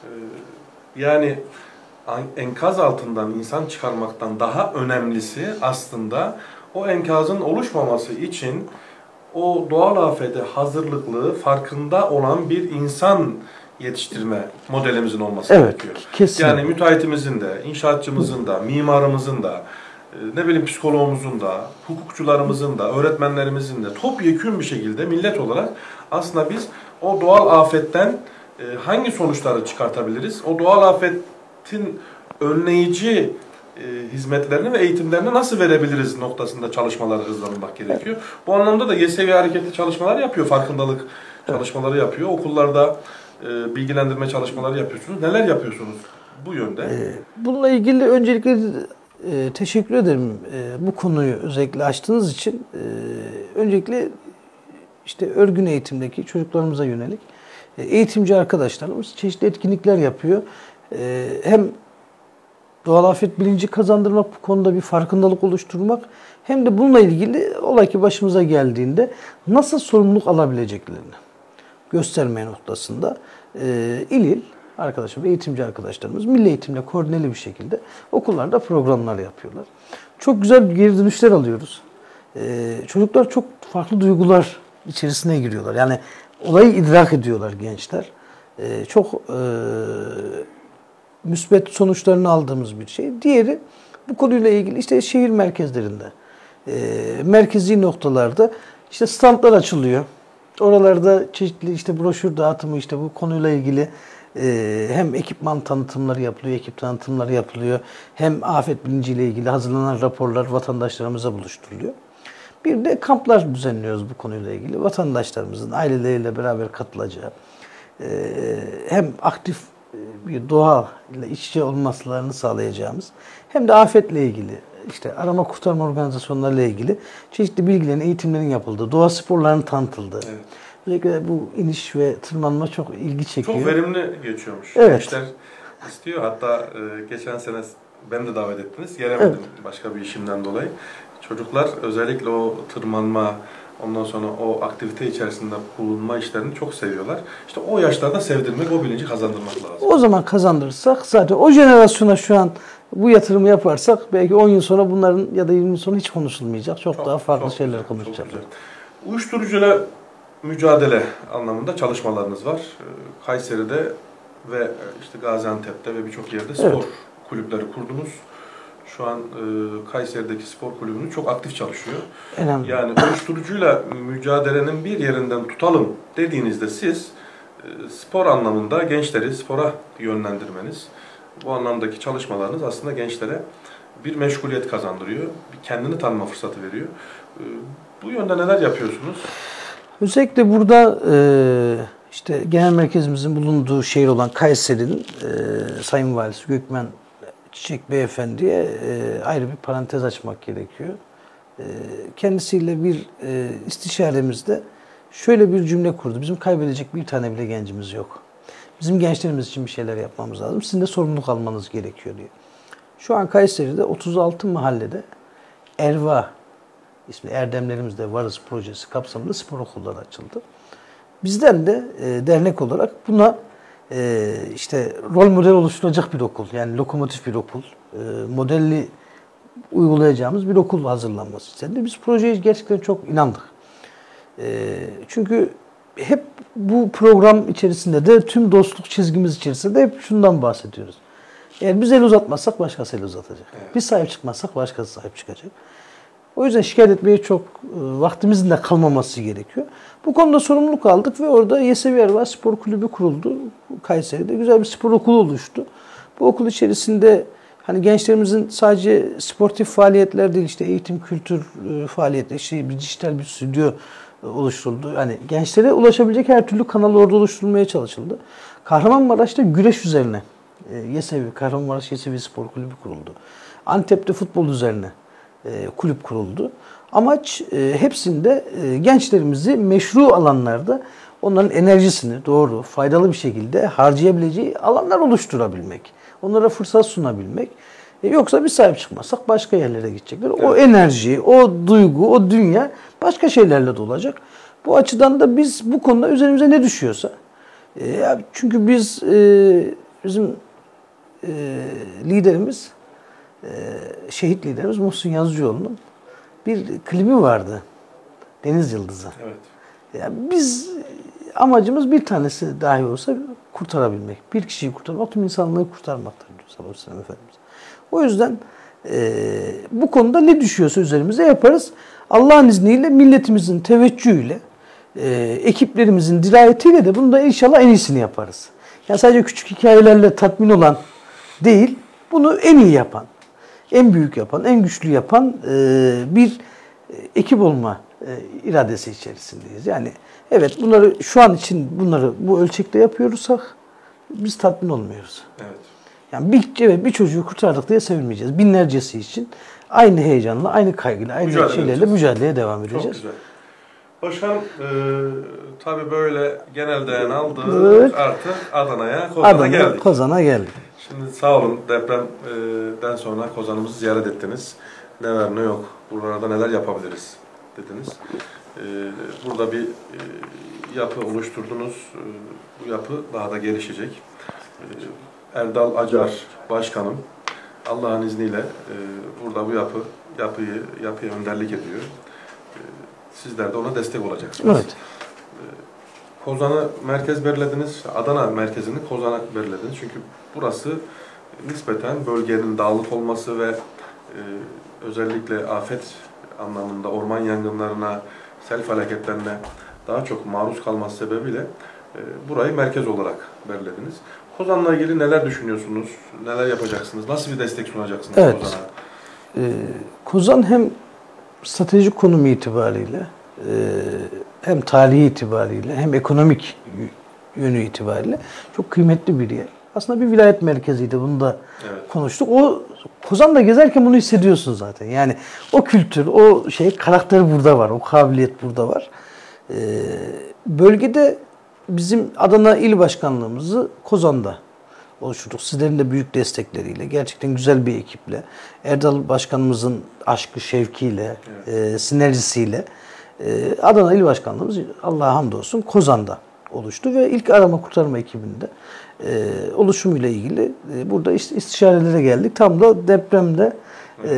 S1: Yani enkaz altından insan çıkarmaktan daha önemlisi aslında o enkazın oluşmaması için o doğal afete hazırlıklı, farkında olan bir insan yetiştirme modelimizin olması
S2: evet,
S1: gerekiyor.
S2: Kesinlikle.
S1: Yani müteahhitimizin de, inşaatçımızın da, mimarımızın da, ne bileyim psikologumuzun da, hukukçularımızın da, öğretmenlerimizin de topyekün bir şekilde millet olarak aslında biz o doğal afetten hangi sonuçları çıkartabiliriz? O doğal afetin önleyici hizmetlerini ve eğitimlerini nasıl verebiliriz noktasında çalışmaları hızlandırmak gerekiyor. Evet. Bu anlamda da YESEVİ hareketli çalışmalar yapıyor, farkındalık evet. çalışmaları yapıyor. Okullarda bilgilendirme çalışmaları yapıyorsunuz. Neler yapıyorsunuz bu yönde?
S2: Bununla ilgili öncelikle teşekkür ederim bu konuyu özellikle açtığınız için. Öncelikle işte örgün eğitimdeki çocuklarımıza yönelik eğitimci arkadaşlarımız çeşitli etkinlikler yapıyor. Hem doğal afet bilinci kazandırmak, bu konuda bir farkındalık oluşturmak, hem de bununla ilgili olay ki başımıza geldiğinde nasıl sorumluluk alabileceklerini göstermeye noktasında e, il il arkadaşım, eğitimci arkadaşlarımız milli eğitimle koordineli bir şekilde okullarda programlar yapıyorlar. Çok güzel geri dönüşler alıyoruz. E, çocuklar çok farklı duygular içerisine giriyorlar. Yani olayı idrak ediyorlar gençler. E, çok e, müsbet sonuçlarını aldığımız bir şey. Diğeri bu konuyla ilgili işte şehir merkezlerinde, e, merkezi noktalarda işte standlar açılıyor. Oralarda çeşitli işte broşür dağıtımı, işte bu konuyla ilgili e, hem ekipman tanıtımları yapılıyor, ekip tanıtımları yapılıyor. Hem afet bilinciyle ilgili hazırlanan raporlar vatandaşlarımıza buluşturuluyor. Bir de kamplar düzenliyoruz bu konuyla ilgili. Vatandaşlarımızın aileleriyle beraber katılacağı, e, hem aktif bir doğa ile iç içe olmaslarını sağlayacağımız, hem de afetle ilgili, işte arama kurtarma organizasyonlarıyla ilgili çeşitli bilgilerin, eğitimlerin yapıldığı, doğa sporlarının tanıtıldığı. Evet. Özellikle bu iniş ve tırmanma çok ilgi çekiyor.
S1: Çok verimli geçiyormuş.
S2: Evet.
S1: Gençler istiyor. Hatta e, geçen sene beni de davet ettiniz. Gelemedim, evet, başka bir işimden dolayı. Çocuklar özellikle o tırmanma, ondan sonra o aktivite içerisinde bulunma işlerini çok seviyorlar. İşte o yaşlarda sevdirmek, o bilinci kazandırmak lazım.
S2: O zaman kazandırırsak, zaten o jenerasyona şu an bu yatırımı yaparsak belki on yıl sonra bunların ya da yirmi yıl sonra hiç konuşulmayacak. Çok, çok daha farklı çok şeyler konuşacaklar.
S1: Uyuşturucuyla mücadele anlamında çalışmalarınız var. Kayseri'de ve işte Gaziantep'te ve birçok yerde spor, evet, kulüpleri kurdunuz. Şu an e, Kayseri'deki spor kulübünüz çok aktif çalışıyor. Önemli. Yani uyuşturucuyla mücadelenin bir yerinden tutalım dediğinizde siz e, spor anlamında gençleri spora yönlendirmeniz, bu anlamdaki çalışmalarınız aslında gençlere bir meşguliyet kazandırıyor, bir kendini tanıma fırsatı veriyor. E, bu yönde neler yapıyorsunuz?
S2: Özellikle burada e, işte genel merkezimizin bulunduğu şehir olan Kayseri'nin e, Sayın Valisi Gökmen Çiçek Beyefendi'ye e, ayrı bir parantez açmak gerekiyor. E, kendisiyle bir e, istişaremizde şöyle bir cümle kurdu. Bizim kaybedecek bir tane bile gencimiz yok. Bizim gençlerimiz için bir şeyler yapmamız lazım. Sizin de sorumluluk almanız gerekiyor diye. Şu an Kayseri'de otuz altı mahallede Erva ismi Erdemlerimizde Varız projesi kapsamında spor okulları açıldı. Bizden de e, dernek olarak buna e, işte rol model oluşturacak bir okul, yani lokomotif bir okul, e, modelli uygulayacağımız bir okul hazırlanması istendi. Biz projeye gerçekten çok inandık. E, çünkü hep bu program içerisinde de tüm dostluk çizgimiz içerisinde de hep şundan bahsediyoruz. Eğer biz el uzatmazsak başkası el uzatacak. Evet. Biz sahip çıkmazsak başkası sahip çıkacak. O yüzden şikayet etmeye çok e, vaktimizin de kalmaması gerekiyor. Bu konuda sorumluluk aldık ve orada Yesevi Erva Spor Kulübü kuruldu. Kayseri'de güzel bir spor okulu oluştu. Bu okul içerisinde hani gençlerimizin sadece sportif faaliyetler değil, işte eğitim, kültür e, faaliyetleri, işte bir dijital bir stüdyo e, oluşturuldu. Hani gençlere ulaşabilecek her türlü kanal orada oluşturulmaya çalışıldı. Kahramanmaraş'ta güreş üzerine e, Yesevi, Kahramanmaraş Yesevi Spor Kulübü kuruldu. Antep'te futbol üzerine kulüp kuruldu. Amaç e, hepsinde e, gençlerimizi meşru alanlarda onların enerjisini doğru, faydalı bir şekilde harcayabileceği alanlar oluşturabilmek. Onlara fırsat sunabilmek. E, yoksa biz sahip çıkmazsak başka yerlere gidecekler. Evet. O enerji, o duygu, o dünya başka şeylerle dolacak. Bu açıdan da biz bu konuda üzerimize ne düşüyorsa, e, çünkü biz e, bizim e, liderimiz, Ee, şehit liderimiz Muhsin Yazıcıoğlu'nun bir klibi vardı. Deniz Yıldızı. Evet. Yani biz amacımız bir tanesi dahi olsa kurtarabilmek. Bir kişiyi kurtarmak, tüm insanlığı kurtarmaktır diyor sallallahu aleyhi ve sellem Efendimiz. O yüzden e, bu konuda ne düşüyorsa üzerimize yaparız. Allah'ın izniyle, milletimizin teveccühüyle, e, ekiplerimizin dirayetiyle de bunu da inşallah en iyisini yaparız. Yani sadece küçük hikayelerle tatmin olan değil, bunu en iyi yapan, en büyük yapan, en güçlü yapan e, bir ekip olma e, iradesi içerisindeyiz. Yani evet, bunları şu an için bunları bu ölçekte yapıyorsak biz tatmin olmuyoruz. Evet. Yani bir, evet, bir çocuğu kurtardık diye sevinmeyeceğiz. Binlercesi için aynı heyecanla, aynı kaygıyla, aynı
S1: mücadele
S2: şeylerle
S1: edeceğiz.
S2: Mücadeleye devam edeceğiz.
S1: Çok güzel. Başkanım, e, tabii böyle genel değen aldık,
S2: Evet.
S1: artık Adana'ya, Kozan'a
S2: Adana,
S1: geldik.
S2: Kozan'a geldik.
S1: Şimdi sağ olun, depremden sonra Kozan'ımızı ziyaret ettiniz. Ne var ne yok, buralarda neler yapabiliriz dediniz. E, burada bir e, yapı oluşturdunuz, e, bu yapı daha da gelişecek. E, Erdal Acar Başkanım, Allah'ın izniyle e, burada bu yapı, yapıyı, yapıya önderlik ediyor. Sizler de ona destek olacaksınız.
S2: Evet.
S1: Kozan'ı merkez belirlediniz, Adana merkezini Kozan'a belirlediniz. Çünkü burası nispeten bölgenin dağlık olması ve e, özellikle afet anlamında orman yangınlarına, sel felaketlerine daha çok maruz kalması sebebiyle e, burayı merkez olarak belirlediniz. Kozan'la ilgili neler düşünüyorsunuz, neler yapacaksınız, nasıl bir destek sunacaksınız
S2: evet.
S1: Kozan'a?
S2: Ee, Kozan hem stratejik konumu itibariyle, e, hem tarihi itibariyle, hem ekonomik yönü itibariyle çok kıymetli bir yer. Aslında bir vilayet merkeziydi, bunu da evet. konuştuk. O Kozan'da gezerken bunu hissediyorsun zaten. Yani o kültür, o şey, karakter burada var, o kabiliyet burada var. Ee, bölgede bizim Adana İl Başkanlığımızı Kozan'da oluşturduk. Sizlerin de büyük destekleriyle, gerçekten güzel bir ekiple, Erdal Başkanımızın aşkı, şevkiyle, evet. e, sinerjisiyle e, Adana İl Başkanlığımız Allah'a hamdolsun Kozan'da oluştu ve ilk arama kurtarma ekibinde e, oluşumuyla ilgili e, burada istişarelere geldik. Tam da depremde e,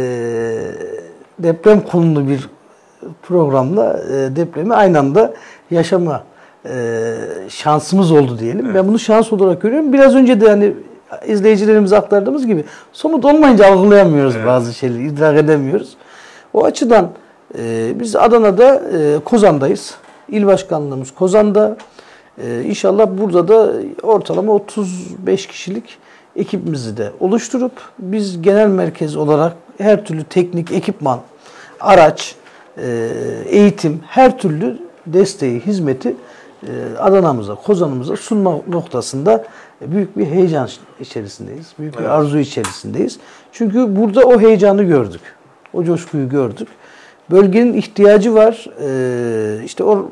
S2: deprem konulu bir programla e, depremi aynı anda yaşama e, şansımız oldu diyelim. Evet. Ben bunu şans olarak görüyorum. Biraz önce de hani izleyicilerimize aktardığımız gibi somut olmayınca algılayamıyoruz evet. bazı şeyleri, idrak edemiyoruz. O açıdan e, biz Adana'da e, Kozan'dayız. İl Başkanlığımız Kozan'da. E, İnşallah burada da ortalama otuz beş kişilik ekibimizi de oluşturup biz genel merkez olarak her türlü teknik, ekipman, araç, e, eğitim, her türlü desteği, hizmeti e, Adana'mıza, Kozan'ımıza sunma noktasında büyük bir heyecan içerisindeyiz. Büyük bir evet. arzu içerisindeyiz. Çünkü burada o heyecanı gördük. O coşkuyu gördük. Bölgenin ihtiyacı var. E, işte o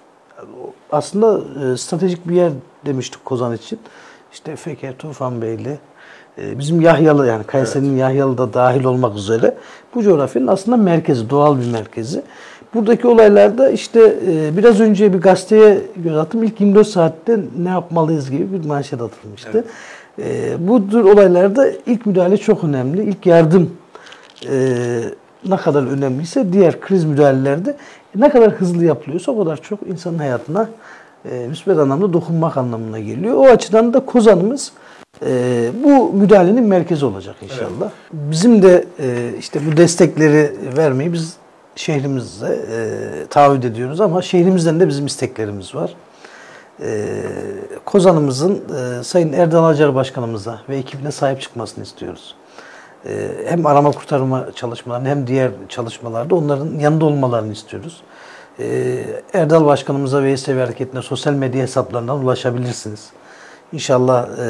S2: aslında e, stratejik bir yer demiştik Kozan için. İşte Feker, Tufanbeyli, e, bizim Yahyalı yani Kayseri'nin evet. Yahyalı da dahil olmak üzere bu coğrafyanın aslında merkezi, doğal bir merkezi. Buradaki olaylarda işte e, biraz önce bir gazeteye göz attım. İlk yirmi dört saatte ne yapmalıyız gibi bir manşet atılmıştı. Evet. E, bu tür olaylarda ilk müdahale çok önemli. İlk yardım e, ne kadar önemliyse diğer kriz müdahalelerde ne kadar hızlı yapılıyorsa o kadar çok insanın hayatına e, müsbet anlamda dokunmak anlamına geliyor. O açıdan da Kozan'ımız e, bu müdahalenin merkezi olacak inşallah. Evet. Bizim de e, işte bu destekleri vermeyi biz şehrimize e, taahhüt ediyoruz ama şehrimizden de bizim isteklerimiz var. E, Kozan'ımızın e, Sayın Erdal Acar Başkanımıza ve ekibine sahip çıkmasını istiyoruz. E, hem arama kurtarma çalışmalarını hem diğer çalışmalarda onların yanında olmalarını istiyoruz. E, Erdal Başkanımıza ve Y S V Hareketi'ne sosyal medya hesaplarından ulaşabilirsiniz. İnşallah e,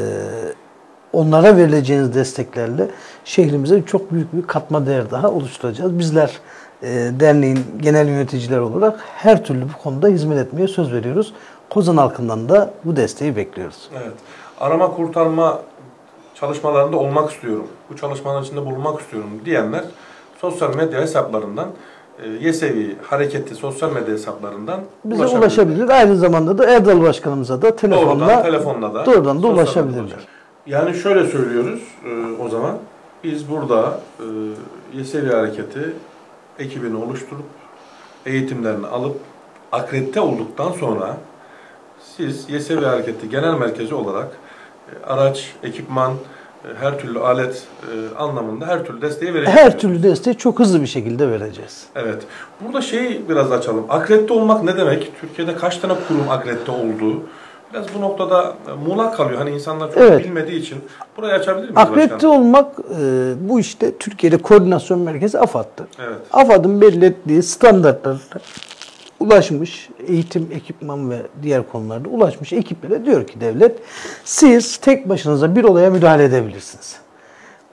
S2: onlara verileceğiniz desteklerle şehrimize çok büyük bir katma değer daha oluşturacağız. Bizler e, derneğin genel yöneticiler olarak her türlü bu konuda hizmet etmeye söz veriyoruz. Kozan halkından da bu desteği bekliyoruz.
S1: Evet. Arama kurtarma çalışmalarında olmak istiyorum, bu çalışmaların içinde bulunmak istiyorum diyenler sosyal medya hesaplarından, Y S V Hareketi sosyal medya hesaplarından
S2: bize ulaşabilir. ulaşabilir. Aynı zamanda da Erdal Başkanımıza da telefonla doğrudan, telefonla da doğrudan da ulaşabilirler.
S1: Yani şöyle söylüyoruz e, o zaman, biz burada e, Y S V Hareketi ekibini oluşturup, eğitimlerini alıp, akredite olduktan sonra siz Y S V Hareketi Genel Merkezi olarak e, araç, ekipman, e, her türlü alet e, anlamında her türlü desteği vereceğiz.
S2: Her türlü desteği çok hızlı bir şekilde vereceğiz.
S1: Evet. Burada şeyi biraz açalım. Akredite olmak ne demek? Türkiye'de kaç tane kurum akredite oldu? Biraz bu noktada muğlak kalıyor. Hani insanlar çok evet. bilmediği için. Burayı açabilir miyiz
S2: Akredite
S1: başkanım?
S2: olmak e, bu işte Türkiye'de koordinasyon merkezi AFAD'dır.
S1: Evet.
S2: AFAD'ın belirlediği standartlara ulaşmış, eğitim, ekipman ve diğer konularda ulaşmış ekiplere diyor ki devlet, siz tek başınıza bir olaya müdahale edebilirsiniz.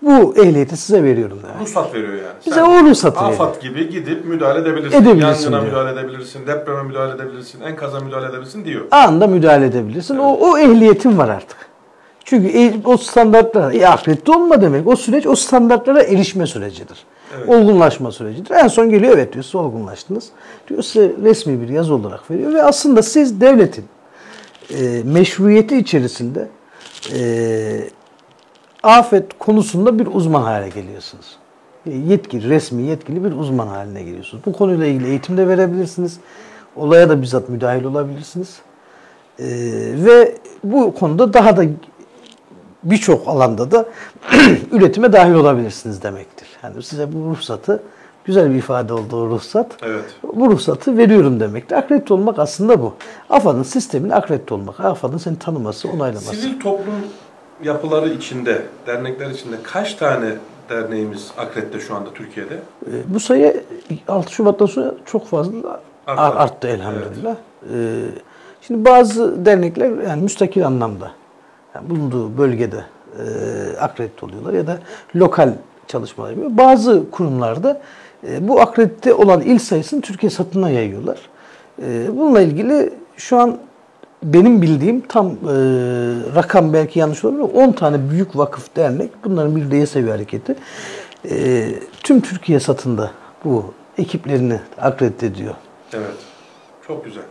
S2: Bu ehliyeti size veriyorum demek.
S1: Ruhsat veriyor yani.
S2: Bize
S1: Sen
S2: o ruhsatı veriyor.
S1: AFAD gibi gidip müdahale edebilirsin.
S2: Edebilirsin
S1: Yangına
S2: diyor.
S1: müdahale edebilirsin, depreme müdahale edebilirsin, enkaza müdahale edebilirsin diyor.
S2: Anında müdahale edebilirsin.
S1: Evet.
S2: O, o ehliyetin var artık. Çünkü e, o standartlara, e, ahirette olma demek. O süreç o standartlara erişme sürecidir.
S1: Evet.
S2: Olgunlaşma sürecidir. En son geliyor, evet diyor, siz olgunlaştınız. Diyor, size resmi bir yazı olarak veriyor ve aslında siz devletin e, meşruiyeti içerisinde e, afet konusunda bir uzman hale geliyorsunuz. E, yetkili, resmi yetkili bir uzman haline geliyorsunuz. Bu konuyla ilgili eğitim de verebilirsiniz. Olaya da bizzat müdahil olabilirsiniz. E, ve bu konuda daha da birçok alanda da üretime dahil olabilirsiniz demektir. Yani size bu ruhsatı, güzel bir ifade olduğu ruhsat,
S1: Evet.
S2: bu ruhsatı veriyorum demektir. Akredite olmak aslında bu. AFAD'ın sistemine akredite olmak, AFAD'ın seni tanıması, onaylaması.
S1: Sivil toplum yapıları içinde, dernekler içinde kaç tane derneğimiz akredite şu anda Türkiye'de?
S2: E, bu sayı altı Şubat'tan sonra çok fazla
S1: Arttı,
S2: arttı elhamdülillah. Evet. E, şimdi bazı dernekler yani müstakil anlamda, yani bulunduğu bölgede e, akredite oluyorlar ya da lokal çalışmalar yapıyor. Bazı kurumlarda e, bu akredite olan il sayısını Türkiye satına yayıyorlar. E, bununla ilgili şu an benim bildiğim tam e, rakam belki yanlış olabilir, on tane büyük vakıf dernek, bunların bir de YESEVİ hareketi e, tüm Türkiye satında bu ekiplerini akredite ediyor.
S1: Evet. Çok güzel.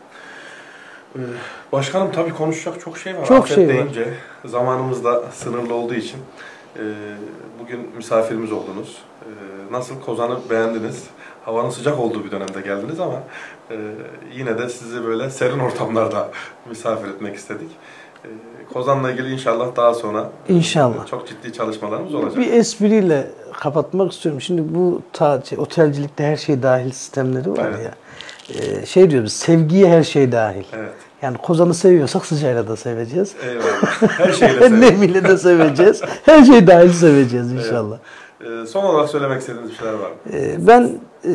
S1: Başkanım tabii konuşacak çok şey var.
S2: Çok
S1: Afet
S2: şey var.
S1: deyince zamanımız da sınırlı olduğu için bugün misafirimiz oldunuz. Nasıl, Kozan'ı beğendiniz? Havanın sıcak olduğu bir dönemde geldiniz ama yine de sizi böyle serin ortamlarda misafir etmek istedik. Kozan'la ilgili inşallah daha sonra
S2: İnşallah.
S1: çok ciddi çalışmalarımız olacak.
S2: Bir espriyle kapatmak istiyorum. Şimdi bu ta, şey, otelcilikte her şey dahil sistemleri var
S1: Evet.
S2: ya. E, şey diyoruz, sevgiye her şey dahil.
S1: Evet.
S2: Yani Kozan'ı seviyorsak sıcağıyla da seveceğiz.
S1: Eyvallah. Her şeyle seveceğiz.
S2: Nemiyle de seveceğiz. Her şey dahil seveceğiz inşallah.
S1: Evet. Son olarak söylemek istediğiniz bir şeyler var mı?
S2: E, ben e,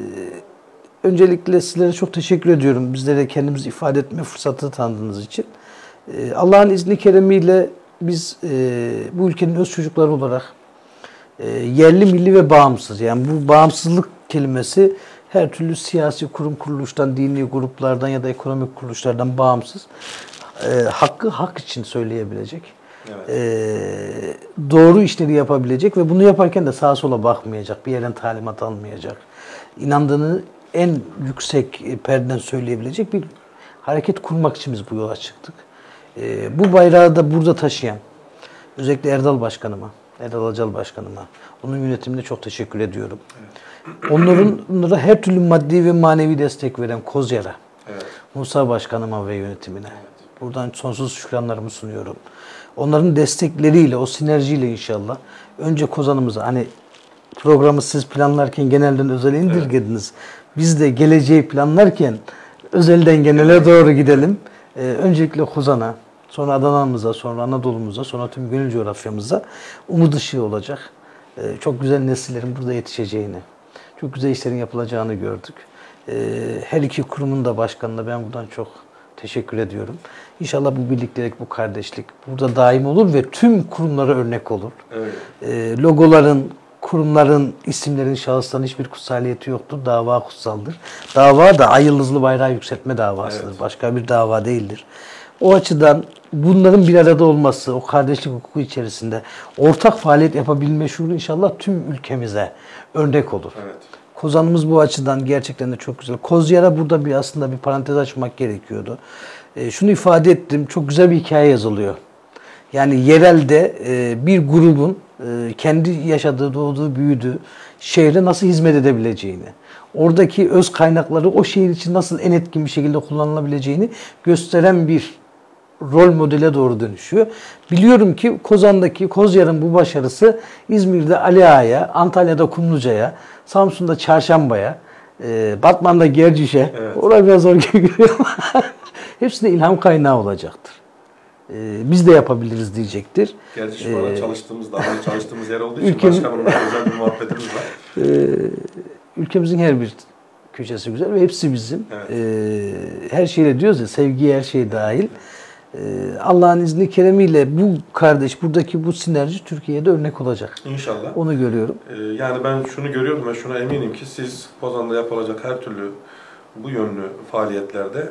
S2: öncelikle sizlere çok teşekkür ediyorum. Bizlere kendimizi ifade etme fırsatı tanıdığınız için. E, Allah'ın izni keremiyle biz e, bu ülkenin öz çocukları olarak e, yerli, milli ve bağımsız. Yani bu bağımsızlık kelimesi her türlü siyasi kurum kuruluştan, dini gruplardan ya da ekonomik kuruluşlardan bağımsız. E, hakkı hak için söyleyebilecek.
S1: Evet.
S2: E, doğru işleri yapabilecek ve bunu yaparken de sağa sola bakmayacak. Bir yerden talimat almayacak. İnandığını en yüksek perdeden söyleyebilecek bir hareket kurmak için biz bu yola çıktık. E, bu bayrağı da burada taşıyan, özellikle Erdal Başkanıma, Erdal Acal Başkanıma, onun yönetimine çok teşekkür ediyorum. Evet. Onların, onlara her türlü maddi ve manevi destek veren Kozyar'a, evet. Musa Başkanıma ve yönetimine, evet. Buradan sonsuz şükranlarımı sunuyorum. Onların destekleriyle, o sinerjiyle inşallah önce Kozan'ımıza, hani programı siz planlarken genelden özele indirgediniz. Evet. Biz de geleceği planlarken özelden genele doğru gidelim. Ee, öncelikle Kozan'a, sonra Adana'mıza, sonra Anadolu'muza, sonra tüm gönül coğrafyamıza umut ışığı olacak. Ee, çok güzel nesillerin burada yetişeceğini, çok güzel işlerin yapılacağını gördük. Ee, her iki kurumun da başkanına ben buradan çok teşekkür ediyorum. İnşallah bu birliktelik, bu kardeşlik burada daim olur ve tüm kurumlara örnek olur. Evet. Ee, logoların, kurumların, isimlerin, şahısların hiçbir kutsaliyeti yoktur. Dava kutsaldır. Dava da ay yıldızlı bayrağı yükseltme davasıdır. Evet. Başka bir dava değildir. O açıdan bunların bir arada olması, o kardeşlik hukuku içerisinde ortak faaliyet yapabilme şuuru inşallah tüm ülkemize örnek olur. Evet. Kozan'ımız bu açıdan gerçekten de çok güzel. Kozyar'a burada bir aslında bir parantez açmak gerekiyordu. E, şunu ifade ettim, çok güzel bir hikaye yazılıyor. Yani yerelde e, bir grubun e, kendi yaşadığı, doğduğu, büyüdüğü şehre nasıl hizmet edebileceğini, oradaki öz kaynakları o şehir için nasıl en etkin bir şekilde kullanılabileceğini gösteren bir rol modele doğru dönüşüyor. Biliyorum ki Kozan'daki, Kozyar'ın bu başarısı İzmir'de Ali Ağa'ya, Antalya'da Kumluca'ya, Samsun'da Çarşamba'ya, e, Batman'da Gerciş'e, evet. Oraya biraz zor geliyor ama hepsine ilham kaynağı olacaktır. E, biz de yapabiliriz diyecektir.
S1: Gerçi şu anda çalıştığımız, daha önce çalıştığımız yer olduğu için ülkemiz, başkanımla özel bir muhabbetimiz var. E,
S2: ülkemizin her bir köşesi güzel ve hepsi bizim. Evet. E, her şeyle diyoruz ya, sevgiye her şey dahil. Allah'ın izni keremiyle bu kardeş, buradaki bu sinerji Türkiye'de örnek olacak.
S1: İnşallah.
S2: Onu görüyorum.
S1: Yani ben şunu görüyorum ve şuna eminim ki siz Kozan'da yapılacak her türlü bu yönlü faaliyetlerde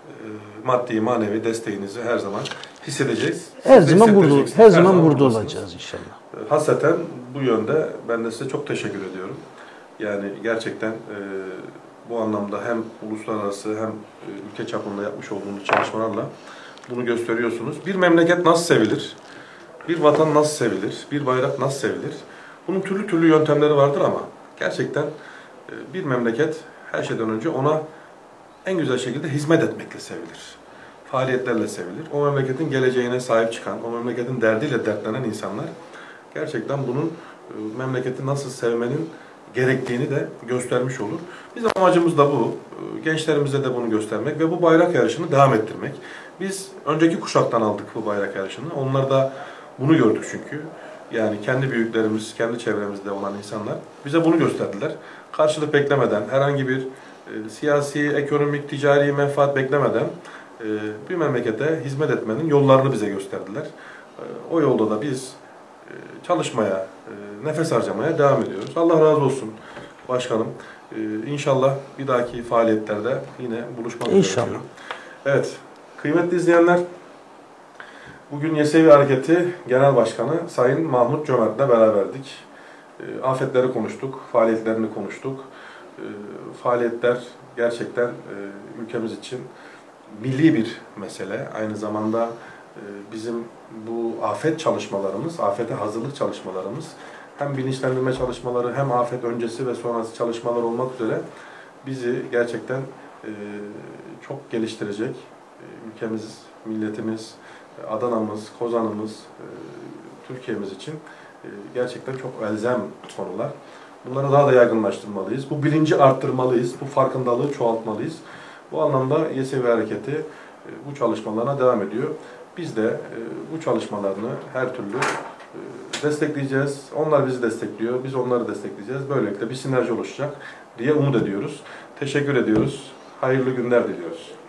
S1: maddi, manevi desteğinizi her zaman hissedeceğiz.
S2: Her Siz zaman burada, her, her zaman, zaman burada olacağız inşallah.
S1: Hasreten bu yönde ben de size çok teşekkür ediyorum. Yani gerçekten e, bu anlamda hem uluslararası hem ülke çapında yapmış olduğunuz çalışmalarla bunu gösteriyorsunuz. Bir memleket nasıl sevilir? Bir vatan nasıl sevilir? Bir bayrak nasıl sevilir? Bunun türlü türlü yöntemleri vardır ama gerçekten e, bir memleket her şeyden önce ona en güzel şekilde hizmet etmekle sevilir. Faaliyetlerle sevilir. O memleketin geleceğine sahip çıkan, o memleketin derdiyle dertlenen insanlar gerçekten bunun e, memleketi nasıl sevmenin gerektiğini de göstermiş olur. Bizim amacımız da bu. Gençlerimize de bunu göstermek ve bu bayrak yarışını devam ettirmek. Biz önceki kuşaktan aldık bu bayrak yarışını. Onlar da bunu gördük çünkü. Yani kendi büyüklerimiz, kendi çevremizde olan insanlar bize bunu gösterdiler. Karşılık beklemeden, herhangi bir e, siyasi, ekonomik, ticari menfaat beklemeden e, bir memlekete hizmet etmenin yollarını bize gösterdiler. E, o yolda da biz e, çalışmaya, e, nefes harcamaya devam ediyoruz. Allah razı olsun başkanım. E, inşallah bir dahaki faaliyetlerde yine buluşmak üzere diyorum. Evet, kıymetli izleyenler, bugün Yesevi Hareketi Genel Başkanı Sayın Mahmut Cömert'le beraberdik. E, afetleri konuştuk, faaliyetlerini konuştuk. E, faaliyetler gerçekten e, ülkemiz için milli bir mesele. Aynı zamanda e, bizim bu afet çalışmalarımız, afete hazırlık çalışmalarımız, hem bilinçlendirme çalışmaları hem afet öncesi ve sonrası çalışmalar olmak üzere bizi gerçekten e, çok geliştirecek. E, ülkemiz, milletimiz, Adana'mız, Kozan'ımız, e, Türkiye'miz için e, gerçekten çok elzem konular. Bunları daha da yaygınlaştırmalıyız. Bu bilinci arttırmalıyız. Bu farkındalığı çoğaltmalıyız. Bu anlamda Yesevi Hareketi e, bu çalışmalarına devam ediyor. Biz de e, bu çalışmalarını her türlü e, destekleyeceğiz. Onlar bizi destekliyor. Biz onları destekleyeceğiz. Böylelikle bir sinerji oluşacak diye umut ediyoruz. Teşekkür ediyoruz. Hayırlı günler diliyoruz.